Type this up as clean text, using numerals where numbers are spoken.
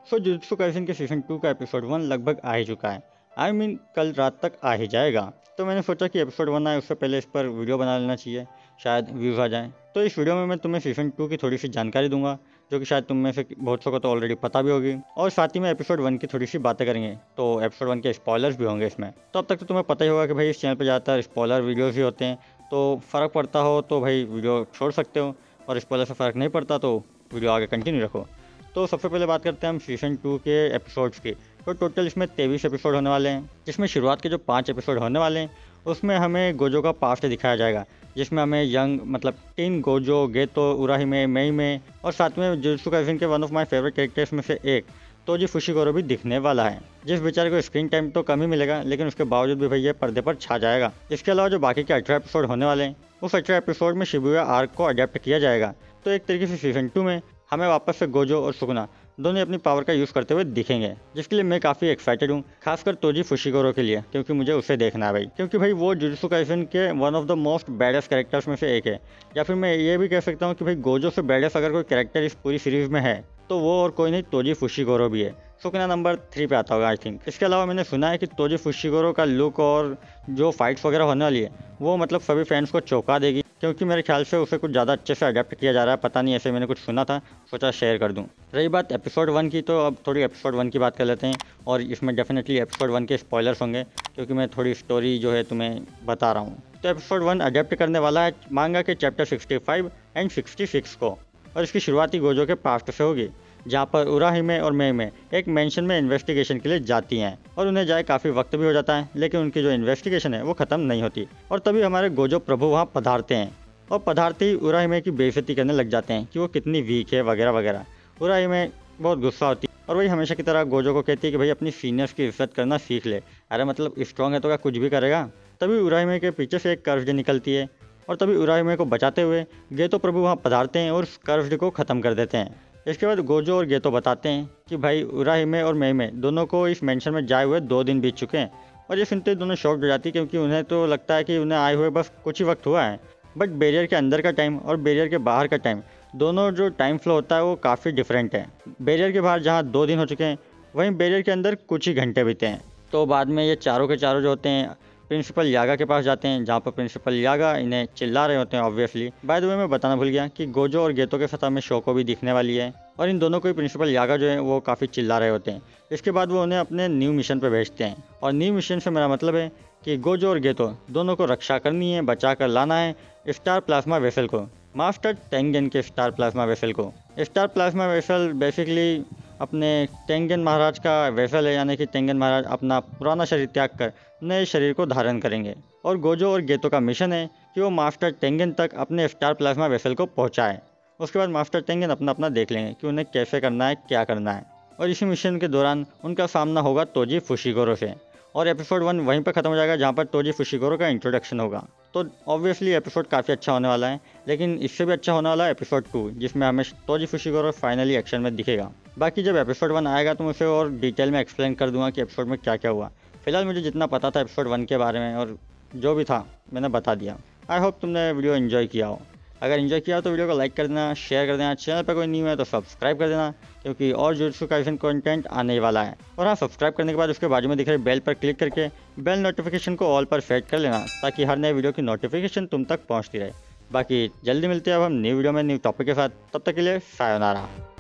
सो Jujutsu Kaisen के season 2 का episode 1 लगभग आ ही चुका है। आई मीन कल रात तक आ ही जाएगा। तो मैंने सोचा कि एपिसोड 1 आए उससे पहले इस पर वीडियो बना लेना चाहिए, शायद व्यूज़ आ जाएँ। तो इस वीडियो में मैं तुम्हें सीज़न 2 की थोड़ी सी जानकारी दूंगा, जो कि शायद तुम में से बहुत सौ को तो ऑलरेडी पता भी होगी, और साथ ही में एपिसोड 1 की थोड़ी सी बातें करेंगे। तो एपिसोड 1 के स्पॉयलर्स भी होंगे इसमें। तो अब तक तो तुम्हें पता ही होगा कि भाई इस चैनल पर ज़्यादातर स्पॉयलर वीडियोज़ ही होते हैं। तो फ़र्क पड़ता हो तो भाई वीडियो छोड़ सकते हो, और स्पॉयलर से फ़र्क नहीं पड़ता तो वीडियो आगे कंटिन्यू रखो। तो सबसे पहले बात करते हैं हम सीज़न 2 के एपिसोड्स की। तो टोटल इसमें 23 एपिसोड होने वाले हैं, जिसमें शुरुआत के जो 5 एपिसोड होने वाले हैं उसमें हमें गोजो का पास्ट दिखाया जाएगा, जिसमें हमें यंग मतलब टीन गोजो, गेतो, उराहिमे, मेइमे और साथ में जुजुत्सु काइसेन के one of my favourite characters में से एक तोजी फुशिगोरो भी दिखने वाला है, जिस बेचारे को स्क्रीन टाइम तो कम ही मिलेगा, लेकिन उसके बावजूद भी भैया पर्दे पर छा जाएगा। इसके अलावा जो बाकी के 18 एपिसोड होने वाले हैं, उस 18 एपिसोड में शिबुया आर्क को अडेप्ट किया जाएगा। तो एक तरीके से सीज़न 2 में हमें वापस से गोजो और सुकुना दोनों अपनी पावर का यूज़ करते हुए दिखेंगे, जिसके लिए मैं काफ़ी एक्साइटेड हूँ, खासकर तोजी फुशिगोरो के लिए, क्योंकि मुझे उसे देखना है भाई। क्योंकि भाई वो जुजुत्सु काइसेन के one of the most baddest characters में से एक है, या फिर मैं ये भी कह सकता हूँ कि भाई गोजो से बैडेस्ट अगर कोई कैरेक्टर इस पूरी सीरीज़ में है तो वो और कोई नहीं तोजी फुशिगोरो भी है। सुकुना नंबर 3 पे आता होगा आई थिंक। इसके अलावा मैंने सुना है कि तोजी फुशिगोरो का लुक और जो फाइट्स वगैरह होने वाली है वो मतलब सभी फैंस को चौंका देगी, क्योंकि मेरे ख्याल से उसे कुछ ज़्यादा अच्छे से अडेप्ट किया जा रहा है। पता नहीं, ऐसे मैंने कुछ सुना था, सोचा शेयर कर दूं। रही बात एपिसोड 1 की, तो अब थोड़ी एपिसोड 1 की बात कर लेते हैं, और इसमें डेफिनेटली एपिसोड 1 के स्पॉयलर्स होंगे, क्योंकि मैं थोड़ी स्टोरी जो है तुम्हें बता रहा हूँ। तो एपिसोड 1 अडेप्ट करने वाला है मांगा के चैप्टर 65 एंड 66 को, और इसकी शुरुआती गोजो के पास्ट से होगी, जहाँ पर उराहिमे और मेइमे एक मेंशन में इन्वेस्टिगेशन के लिए जाती हैं, और उन्हें जाए काफ़ी वक्त भी हो जाता है, लेकिन उनकी जो इन्वेस्टिगेशन है वो ख़त्म नहीं होती। और तभी हमारे गोजो प्रभु वहाँ पधारते हैं, और पधारते ही उराहिमे की बेइज्जती करने लग जाते हैं कि वो कितनी वीक है वगैरह वगैरह। उराहिमे बहुत गुस्सा होती है, और वही हमेशा की तरह गोजो को कहती है कि भाई अपनी सीनियर्स की इज्जत करना सीख ले। अरे मतलब स्ट्रॉन्ग है तो क्या कुछ भी करेगा। तभी उराहिमे के पीछे से एक कर्व्ड निकलती है, और तभी उराहिमे को बचाते हुए गेतो प्रभु वहाँ पधारते हैं और उस कर्व्ड को ख़त्म कर देते हैं। इसके बाद गोजो और गेतो बताते हैं कि भाई उराहिमे और मेइमे दोनों को इस मेंशन में जाए हुए 2 दिन बीत चुके हैं, और ये सुनते दोनों शॉक्ड हो जाती है, क्योंकि उन्हें तो लगता है कि उन्हें आए हुए बस कुछ ही वक्त हुआ है। बट बैरियर के अंदर का टाइम और बैरियर के बाहर का टाइम, दोनों जो टाइम फ्लो होता है वो काफ़ी डिफरेंट है। बैरियर के बाहर जहाँ 2 दिन हो चुके हैं, वहीं बैरियर के अंदर कुछ ही घंटे बीते हैं। तो बाद में ये चारों के चारों जो होते हैं प्रिंसिपल यागा के पास जाते हैं, जहाँ पर प्रिंसिपल यागा इन्हें चिल्ला रहे होते हैं ऑब्वियसली। बाय द वे मैं बताना भूल गया कि गोजो और गेतो के साथ हमें शोको भी दिखने वाली है, और इन दोनों को ही प्रिंसिपल यागा जो है वो काफ़ी चिल्ला रहे होते हैं। इसके बाद वो उन्हें अपने न्यू मिशन पर भेजते हैं, और न्यू मिशन से मेरा मतलब है कि गोजो और गेतो दोनों को रक्षा करनी है, बचा कर लाना है स्टार प्लाज्मा वेसल को, मास्टर टेंगेन के स्टार प्लाज्मा वेसल को। स्टार प्लाज्मा वेसल बेसिकली अपने टेंगेन महाराज का वेसल है, यानी कि टेंगेन महाराज अपना पुराना शरीर त्याग कर नए शरीर को धारण करेंगे, और गोजो और गेतो का मिशन है कि वो मास्टर टेंगेन तक अपने स्टार प्लाज्मा वेसल को पहुंचाए। उसके बाद मास्टर टेंगेन अपना अपना देख लेंगे कि उन्हें कैसे करना है, क्या करना है, और इसी मिशन के दौरान उनका सामना होगा तोजी फुशिगोरो से, और एपिसोड 1 वहीं पर ख़त्म हो जाएगा जहाँ पर तोजी फुशिगोरो का इंट्रोडक्शन होगा। तो ऑब्वियसली एपिसोड काफ़ी अच्छा होने वाला है, लेकिन इससे भी अच्छा होने वाला है एपिसोड 2, जिसमें हमें तोजी फुशिगोरो फाइनली एक्शन में दिखेगा। बाकी जब एपिसोड 1 आएगा तो मैं उसे और डिटेल में एक्सप्लेन कर दूंगा कि एपिसोड में क्या क्या हुआ। फिलहाल मुझे जितना पता था एपिसोड 1 के बारे में और जो भी था मैंने बता दिया। आई होप तुमने वीडियो एंजॉय किया हो। अगर एंजॉय किया हो तो वीडियो को लाइक कर देना, शेयर कर देना, चैनल पर कोई न्यू है तो सब्सक्राइब कर देना, क्योंकि और जुजुत्सु काइसेन कंटेंट आने वाला है। और हाँ, सब्सक्राइब करने के बाद उसके बाजू में दिख रहे बेल पर क्लिक करके बेल नोटिफिकेशन को ऑल पर सेट कर लेना, ताकि हर नए वीडियो की नोटिफिकेशन तुम तक पहुँचती रहे। बाकी जल्दी मिलते हैं अब हम न्यू वीडियो में न्यू टॉपिक के साथ, तब तक के लिए सायोनारा।